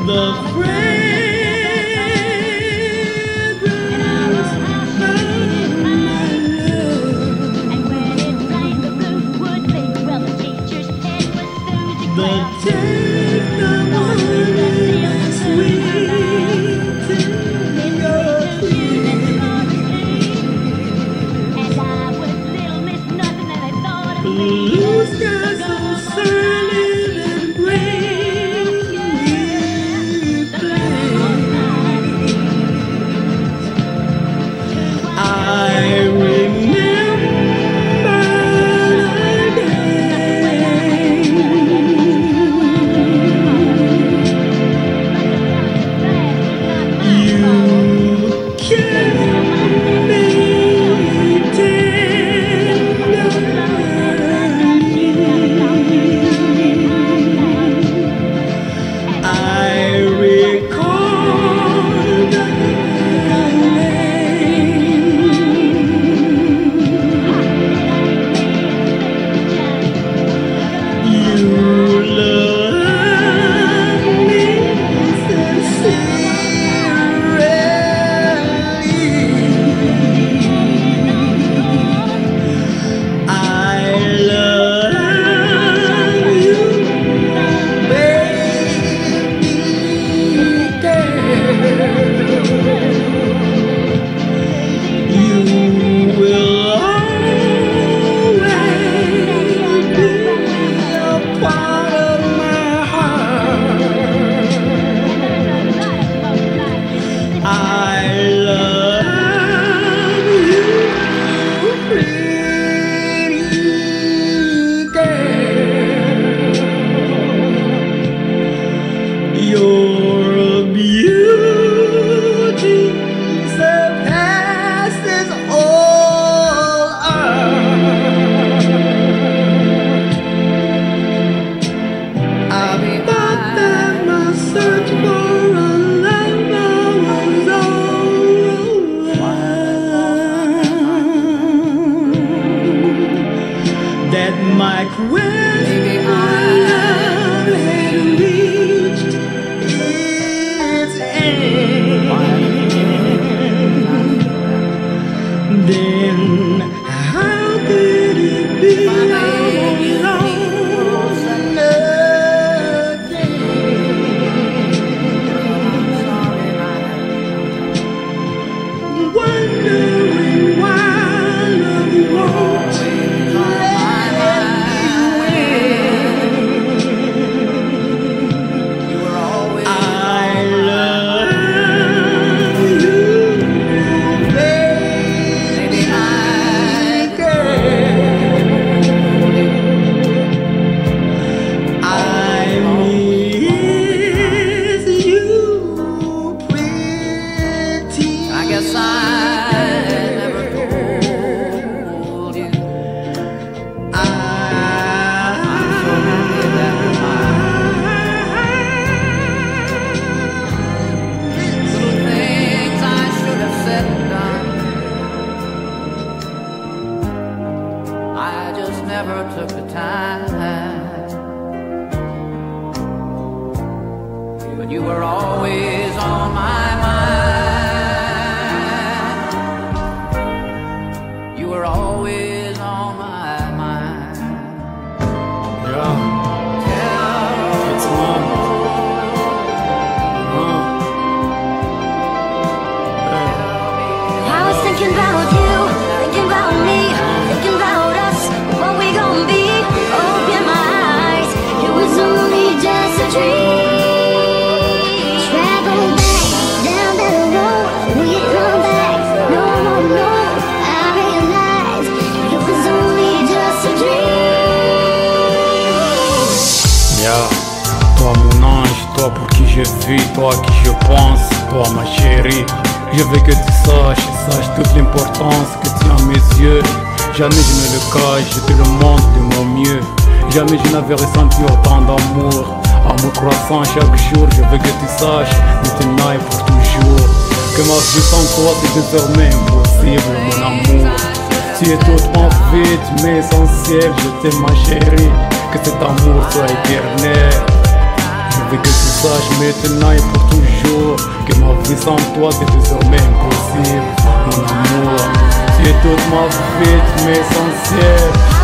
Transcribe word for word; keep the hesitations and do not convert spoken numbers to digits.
The fragrance of my love. And when it rained, the blue would leak. Well, the teacher's head was soon to The crack. taste of honey sweet in your teeth. And I was little Miss Nothing, and they thought of me. Blue skies so sunny and gray. I remember the day you kissed me tenderly. I recall the Your beauty surpasses all art. I thought that my search for a lover was over. That my quest for love had reached its end. Then how could it be alone again? Wondering why love won't let me win. I love you, baby, I care. I miss you, pretty. I guess I never told you. I'm so happy that you're mine. Little things I should have said and done, I just never took the time. But you were always on my mind. You were always on my mind. Yeah, it's on. Uh-huh. Hey. I was thinking about you, thinking about me, thinking about us, what we gon' be. Open my eyes, it was only just a dream. Travel back down that road, will you come back? No, no, no. I realized it was only just a dream. Yeah, toi mon ange, toi pour qui je vis, toi qui je pense, toi ma chérie. Je veux que tu saches, saches toute l'importance que tu as à mes yeux. Jamais je ne le cache, je te le montre de mon mieux. Jamais je n'avais ressenti autant d'amour. Amour croissant chaque jour, je veux que tu saches, maintenant et pour toujours, que ma vie sans toi c'est désormais impossible, mon amour. Tu es toute ma vie, tu m'es essentiel, je t'aime ma chérie. Que cet amour soit éternel. Je veux que tu saches maintenant et pour toujours que ma vie sans toi c'est désormais impossible. Mon amour, tu es toute ma vie, tu m'es essentiel.